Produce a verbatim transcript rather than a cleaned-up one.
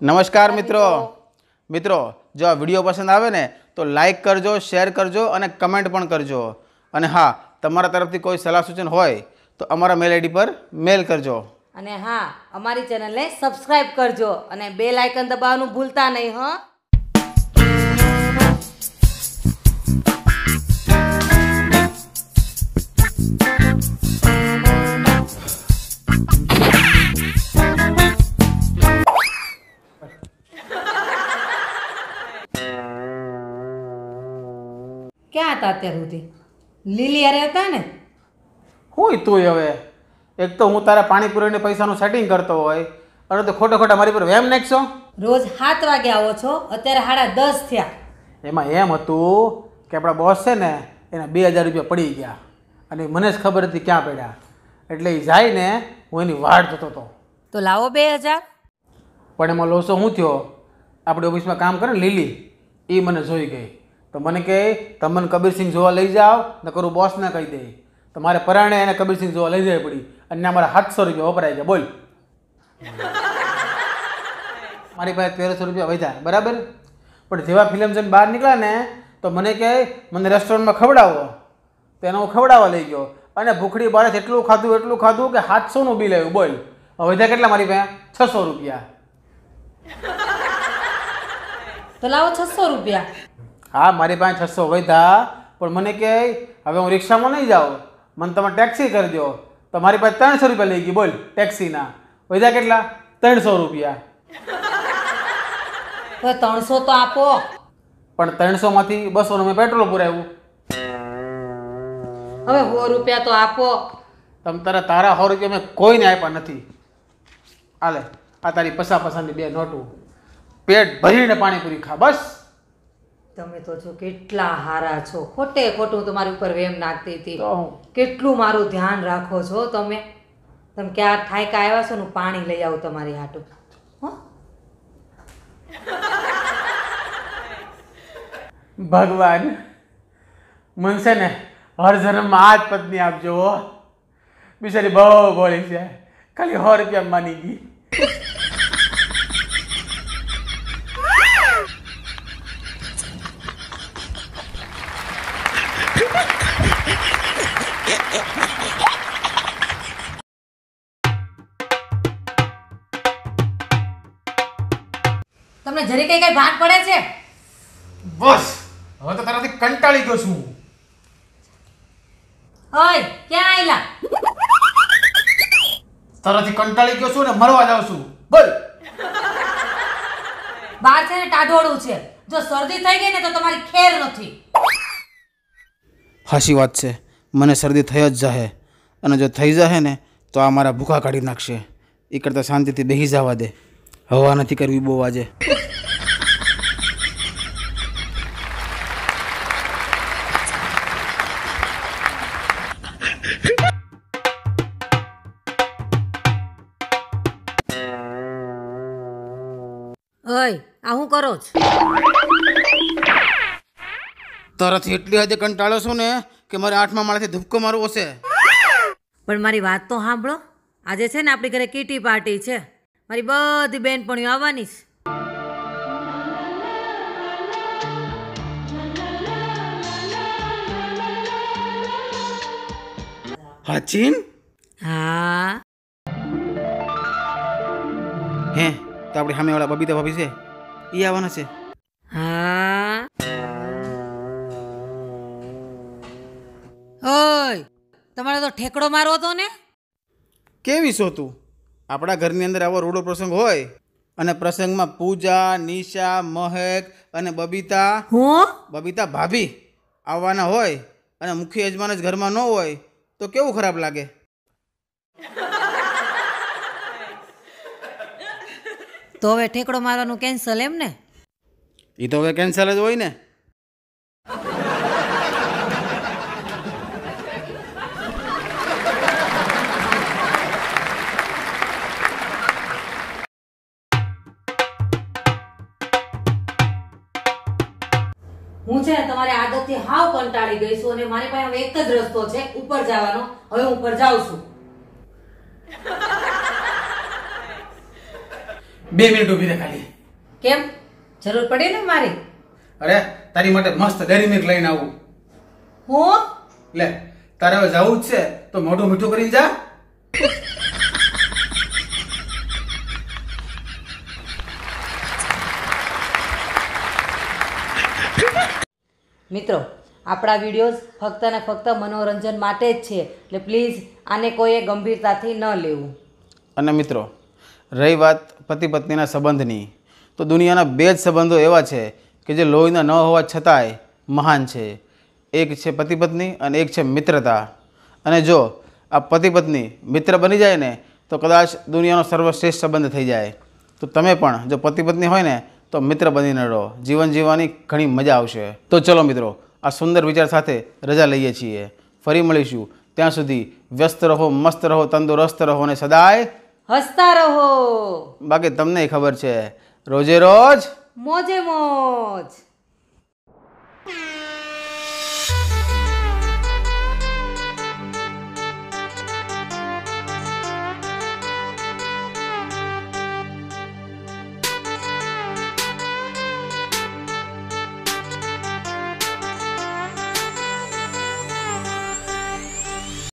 नमस्कार मित्रों मित्रों जो आ विडियो पसंद आवे ने तो लाइक करजो, शेर करजो और कमेंट पण करजो। अने हाँ, तमारा तरफथी कोई सलाह सूचन होय तो अमारा मेल आईडी पर मेल करजो। अने हाँ, अमारी चेनल ने सब्सक्राइब करजो अने बेल आइकन दबावવાનું भूलता नहीं। हाँ, क्या था अत्यार सुधी લીલી હારે હતા ને? हुई तू हवे एक तो हूँ तारा पाणीपुरी ने पैसा सेटिंग करतो होय अरे तो खोटा खोटा मारी पर वेम नाखशो। रोज सात वागे आवो छो, अत्यारे साढ़ा दस थया। एमां एम हतुं के आपणा बॉस छे ने एना बे हज़ार रुपया पड़ी गया अने मने ज खबर हती क्यां पड्या एटले ई जाय ने हुं एनी वाट जोतो तो तो लावो बे हज़ार। पण एमां लोसो हुं थयो, आपणी ऑफिसमां काम करे लीली ई मने जोई गई तो मने कहे तमने कबीर सिंह जोवा लई जाओ न करूँ बॉस ने कही दे तो मारे पराणे एने कबीर सिंह जोवा लई जावी पड़ी अने मारा सात सौ रुपया वपराई गया। बोल मारी पासे तेरह सौ रुपया वध्या बराबर। पण जेवा फिल्म जोईने बहार निकळ्या ने तो मने कहे मने रेस्टोरंट में खवडावो तो एने हूँ खवडाववा लई गयो अने भूखड़ी बारे एटलुं खाधुं एटलुं खाधुं के सात सौ नुं बिल आव्युं। बोल वध्या केटला मारी पासे छ सौ रुपया। तो लावो छसो रुपया। हाँ मारी पास छसो वधा पण मने कहे हवे हूँ रिक्शा में नहीं जाऊँ मन तमे टेक्सी कर दो तो मारी पास त्रण सौ रुपया लई गई। बोल टेक्सी ना वधा केटला त्रण सौ रुपया। तो त्रण सौ तो आपो पण त्रण सौ मांथी बसो नुं मैं पेट्रोल पुराव्युं। हवे सौ रुपया तो आपो। तम तारा तारा सौ रुपया में कोई ने आप्या नथी। आले आ तारी पसा पसानी बे नोटू पेट भरीने पाणीपुरी खा बस। તમે તો છો કેટલા હારા છો, ખોટે ખોટું તમારી ઉપર વેમ નાખતી હતી, તો કેટલું મારું ધ્યાન રાખો છો તમે। તમે ક્યાં ઠાયકા આવ્યા છો ને પાણી લઈ આવો તમારી હાટુ। હો भगवान मन से ने हर जन्म में आज पत्नी आपजो। बिचारी बहु बोली है खाली सौ रुपया मानी गई। તમને જરી કઈ કઈ ભાન પડે છે? बस હવે તો તારાથી કંટાળી ગયો છું। ઓય ક્યાં આયલા? તારાથી કંટાળી ગયો છું ને મરવા જાઉં છું। બોલ બહાર છે ને ટાઢોળું છે, જો શરદી થઈ ગઈ ને તો તમારી ખેર નથી। હાસી વાત છે, મને શરદી થઈ જ જાહે અને જો થઈ જાહે ને તો આ મારા ભૂખા કાઢી નાખશે। એ કરતાં શાંતિથી બેસી જવા દે, હવા નથી કરવી બહુ આજે। ઓય આ હું કરો છો? તારાથી એટલી હદે કંટાળો છું ને કે મારે આઠમા માળેથી ધુપકો મારવો છે। પણ મારી વાત તો સાંભળો, આજે છે ને આપણી ઘરે કીટી પાર્ટી છે, મારી બધી બેનપણીઓ આવવાની છે। હાચીન? હા હે તો આપણી સામેવાળા બબીતા ભાભી છે એ આવવાના છે। હા ઓય તમારે તો ઠેકડો મારવો તો ને? કેવી છો તું? આપણા ઘરની અંદર આવો રૂડો પ્રસંગ હોય અને પ્રસંગમાં પૂજા, નિશા, મહેક અને બબીતા હું બબીતા ભાભી આવવાના હોય અને મુખ્ય યજમાન જ ઘરમાં ન હોય તો કેવું ખરાબ લાગે? તો હવે ઠેકડો મારવાનું કેન્સલ એમ ને? એ તો હવે કેન્સલ જ હોય ને। હું છે ને તમારી આદતથી હાવ કંટાળી ગઈ છું અને મારી પાસે હવે એક જ રસ્તો છે ઉપર જવાનો। હવે હું ઉપર જાઉં છું। બે મિનિટ ઊભી રહે ખાલી। કેમ જરૂર પડી ને મારી? અરે તારી માટે મસ્ત ડેરી મિલ્ક લઈને આવું. હું લે તારે હવે જવું જ છે તો મોઢું મીઠું કરીને જા. મિત્રો, આપણા વિડીયોઝ ફક્ત ને ફક્ત મનોરંજન માટે જ છે, એટલે પ્લીઝ આને કોઈએ ગંભીરતાથી ન લેવું. અને મિત્રો, રહી વાત પતિ પત્નીના સંબંધની, તો દુનિયાના બે જ સંબંધો એવા છે કે જે લોહીના ન હોવા છતાંય મહાન છે. એક છે પતિ પત્ની અને એક છે મિત્રતા. અને જો આ પતિ પત્ની મિત્ર બની જાય ને તો કદાચ દુનિયાનો સર્વશ્રેષ્ઠ સંબંધ થઈ જાય. તો તમે પણ જો પતિ પત્ની હોય ને તો મિત્ર બનીને રહો. જીવન જીવવાની ઘણી મજા આવશે. તો ચલો મિત્રો, આ સુંદર વિચાર સાથે રજા લઈએ છીએ. ફરી મળીશું. ત્યાં સુધી વ્યસ્ત રહો, મસ્ત રહો, તંદુરસ્ત રહો અને સદાય હસતા રહો. બાકી તમને ખબર છે, રોજે રોજ મોજે મોજ.